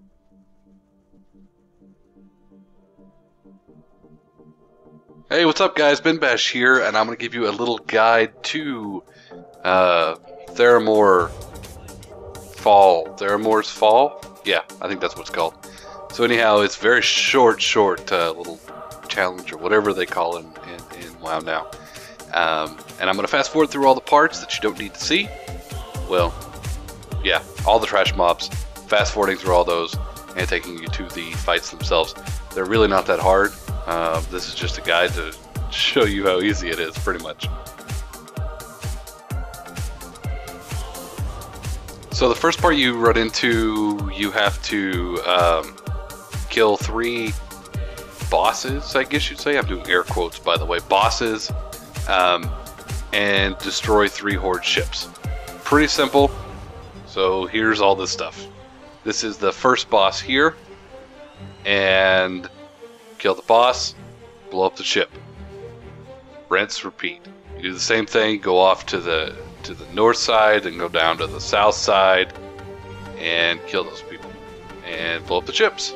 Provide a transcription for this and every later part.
Hey, what's up guys, binbash here, and I'm going to give you a little guide to Theramore Fall. Theramore's Fall? Yeah, I think that's what it's called. So anyhow, it's very short little challenge or whatever they call it in WoW now. And I'm going to fast forward through all the parts that you don't need to see. Well, yeah, all the trash mobs, fast forwarding through all those and taking you to the fights themselves. They're really not that hard. This is just a guide to show you how easy it is, pretty much. So the first part you run into, you have to kill 3 bosses, I guess you'd say. I'm doing air quotes, by the way. Bosses, and destroy 3 horde ships. Pretty simple. So here's all this stuff. This is the first boss here, and kill the boss, blow up the ship. Rinse, repeat. You do the same thing, go off to the north side and go down to the south side and kill those people and blow up the ships.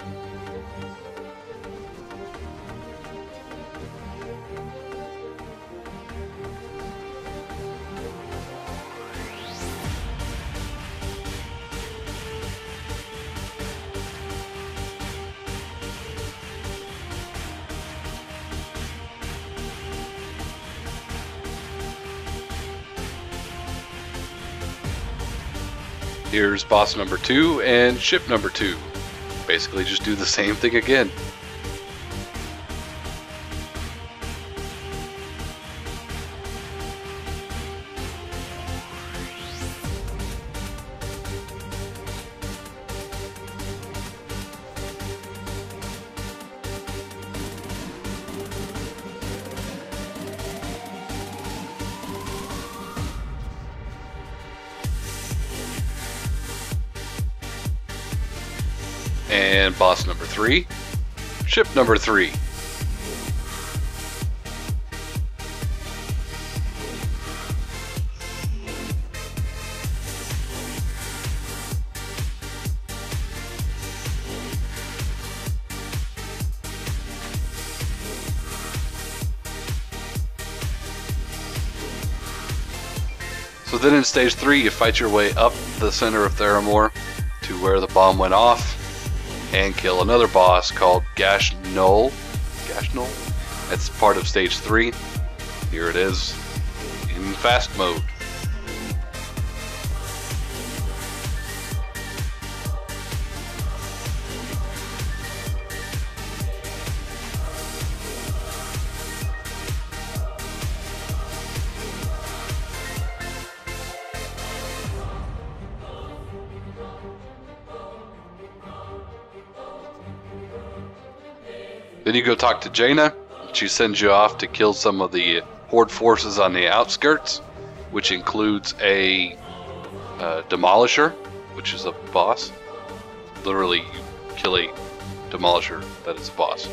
Here's boss number 2 and ship number 2. Basically just do the same thing again. And boss number 3, ship number 3. So then in stage 3, you fight your way up the center of Theramore to where the bomb went off, and kill another boss called Gash Null. Gash Null? That's part of stage 3. Here it is in fast mode. Then you go talk to Jaina. She sends you off to kill some of the horde forces on the outskirts, which includes a demolisher, which is a boss. Literally, you kill a demolisher that is a boss.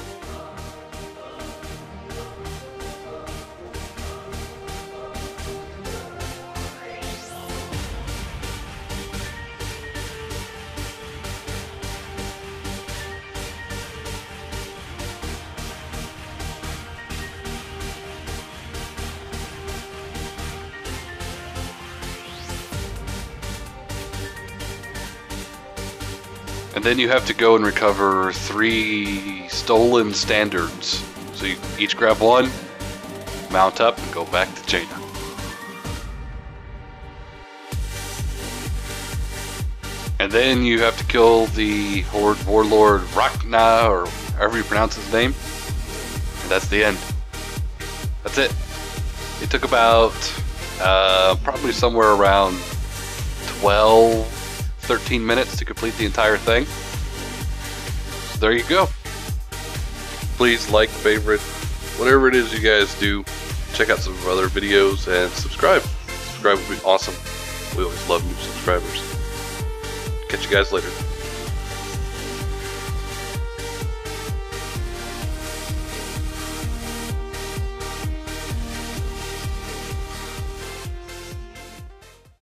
And then you have to go and recover 3 stolen standards. So you each grab 1, mount up, and go back to Jaina. And then you have to kill the Horde Warlord Rachna, or however you pronounce his name. And that's the end. That's it. It took about probably somewhere around 13 minutes to complete the entire thing. So there you go. Please like, favorite, whatever it is you guys do. Check out some of our other videos and subscribe. Subscribe would be awesome. We always love new subscribers. Catch you guys later.